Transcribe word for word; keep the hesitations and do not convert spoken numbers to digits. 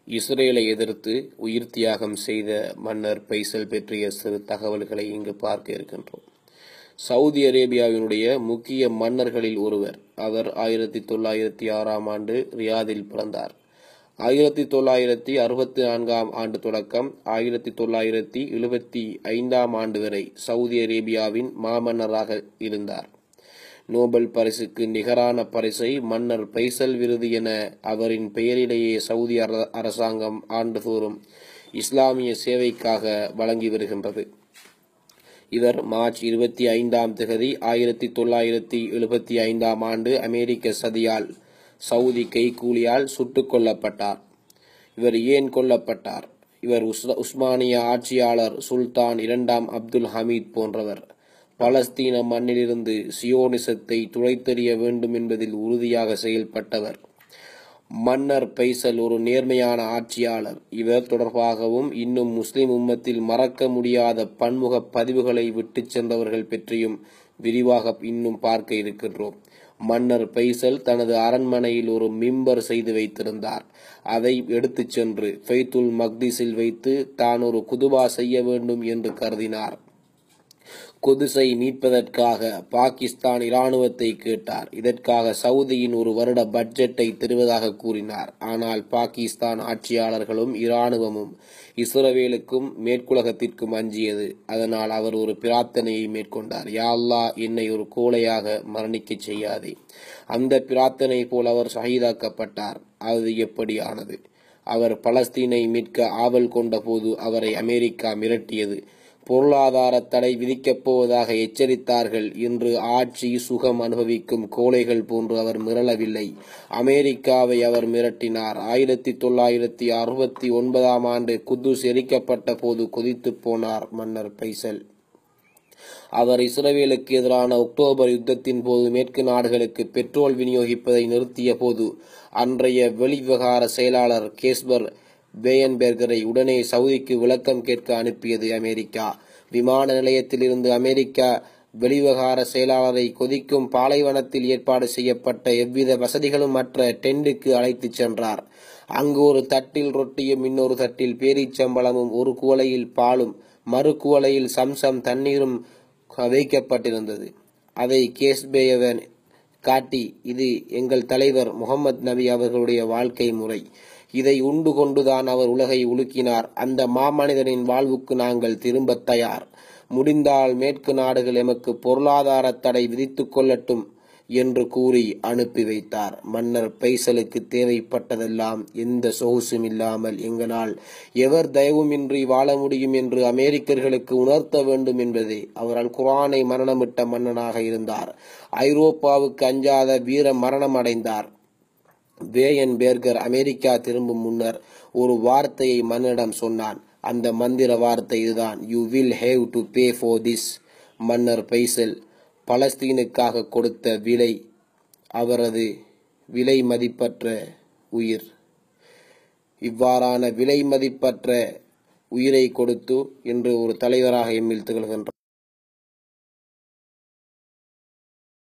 இஸ்ரேலை எதிர்த்து உயிர் தியாகம் செய்த மன்னர் பைசல் பற்றிய சிறு தகவல்களை இங்கு பார்க்க இருக்கின்றோம். சவுதி அரேபியாவினுடைய முக்கிய மன்னர்களில் ஒருவர். அவர் ஆயிரத்தி தொள்ளாயிரத்தி ஆறாம் ஆண்டு ரியாதில் பிறந்தார். ஆயிரத்தி தொள்ளாயிரத்தி அறுபத்தி நான்காம் ஆண்டு தொடக்கம் ஆயிரத்தி தொள்ளாயிரத்தி எழுபத்தி ஐந்தாம் ஆண்டு வரை சவுதி அரேபியாவின் மாமன்னராக இருந்தார். நோபல் பரிசுக்கு நிகரான பரிசை மன்னர் பைசல் விருது என அவரின் பெயரிலேயே சவுதி அரசாங்கம் ஆண்டுதோறும் இஸ்லாமிய சேவைக்காக வழங்கி வருகின்றது. இவர் மார்ச் இருபத்தி ஐந்தாம் திகதி ஆயிரத்தி தொள்ளாயிரத்தி எழுபத்தி ஐந்தாம் ஆண்டு அமெரிக்க சதியால் சவுதி கைக்கூலியால் சுட்டுக் கொல்லப்பட்டார். இவர் ஏன் கொல்லப்பட்டார்? இவர் உஸ் உஸ்மானிய ஆட்சியாளர் சுல்தான் இரண்டாம் அப்துல் ஹமீத் போன்றவர் பலஸ்தீன மண்ணிலிருந்து சியோனிசத்தை துளைத்தெறிய வேண்டும் என்பதில் உறுதியாக செயல்பட்டவர். மன்னர் பைசல் ஒரு நேர்மையான ஆட்சியாளர். இவர் தொடர்பாகவும் இன்னும் முஸ்லிம் உம்மத்தில் மறக்க முடியாத பன்முக பதிவுகளை விட்டு சென்றவர்கள் பற்றியும் விரிவாக இன்னும் பார்க்க இருக்கின்றோம். மன்னர் பைசல் தனது அரண்மனையில் ஒரு மிம்பர் செய்து வைத்திருந்தார். அதை எடுத்துச் சென்று பைத்துல் மக்திஸில் வைத்து தான் ஒரு குதுபா செய்ய வேண்டும் என்று கருதினார். குதுஸை மீட்பதற்காக பாகிஸ்தான் இராணுவத்தை கேட்டார். இதற்காக சவுதியின் ஒரு வருட பட்ஜெட்டை தருவதாக கூறினார். ஆனால் பாகிஸ்தான் ஆட்சியாளர்களும் இராணுவமும் இஸ்ரவேலுக்கும் மேற்குலகத்திற்கும் அஞ்சியது. அதனால் அவர் ஒரு பிரார்த்தனையை மேற்கொண்டார். யா அல்லாஹ், என்னை ஒரு கோழையாக மரணிக்க செய்யாதே. அந்த பிரார்த்தனை போல் அவர் ஷஹீதாக்கப்பட்டார். அது எப்படி ஆனது? அவர் பலஸ்தீனை மீட்க ஆவல் கொண்ட போது அவரை அமெரிக்கா மிரட்டியது. பொருளாதார தடை விதிக்கப் போவதாக எச்சரித்தார்கள். இன்று ஆட்சி சுகம் அனுபவிக்கும் கோழைகள் போன்று அவர் மிரளவில்லை. அமெரிக்காவை அவர் மிரட்டினார். ஆயிரத்தி தொள்ளாயிரத்தி அறுபத்தி ஒன்பதாம் ஆண்டு குதுஸ் எரிக்கப்பட்ட போது கொதித்து போனார் மன்னர் பைசல். அவர் இஸ்ரவேலுக்கு எதிரான அக்டோபர் யுத்தத்தின் போது மேற்கு நாடுகளுக்கு பெட்ரோல் விநியோகிப்பதை நிறுத்திய போது அன்றைய வெளிவிவகார செயலாளர் கேஸ்பர் பேயன்பெர்கரை உடனே சவுதிக்கு விளக்கம் கேட்க அனுப்பியது அமெரிக்கா. விமான நிலையத்திலிருந்து அமெரிக்கா வெளிவிவகார செயலாளரை கொதிக்கும் பாலைவனத்தில் ஏற்பாடு செய்யப்பட்ட எவ்வித வசதிகளும் மற்ற டென்ட்டுக்கு அழைத்துச் சென்றார். அங்கு ஒரு தட்டில் ரொட்டியும் இன்னொரு தட்டில் பேரீச்சம்பழமும் ஒரு குவளையில் பாலும் மறு குவளையில் சம்சம் தண்ணீரும் வைக்கப்பட்டிருந்தது. அதை கேஸ்பேயவன் காட்டி, இது எங்கள் தலைவர் முகமது நபி அவர்களுடைய வாழ்க்கை முறை. இதை உண்டு கொண்டுதான் அவர் உலகை உலுக்கினார். அந்த மாமனிதனின் வாழ்வுக்கு நாங்கள் திரும்ப தயார். முடிந்தால் மேற்கு நாடுகள் எமக்கு பொருளாதார தடை விதித்துக் கொள்ளட்டும் என்று கூறி அனுப்பி வைத்தார். மன்னர் பைசலுக்கு தேவைப்பட்டதெல்லாம் எந்த சொகுசும் இல்லாமல் எங்களால் எவர் தயவுமின்றி வாழ முடியும் என்று அமெரிக்கர்களுக்கு உணர்த்த வேண்டும் என்பதே. அவரால் குர்ஆனை மரணமிட்ட மன்னனாக இருந்தார். ஐரோப்பாவுக்கு அஞ்சாத வீர மரணம் அடைந்தார். பேயன்பெர்கர் அமெரிக்கா திரும்பும் முன்னர் ஒரு வார்த்தையை மன்னரிடம் சொன்னான். அந்த மந்திர வார்த்தை இதுதான்: you will have to pay for this. மன்னர் பைசல் பலஸ்தீனுக்காக கொடுத்த விலை அவரது விலை மதிப்பற்ற உயிர். இவ்வாறான விலை மதிப்பற்ற உயிரை கொடுத்து இன்று ஒரு தலைவராக எம்மில் திகழ்கின்றார்.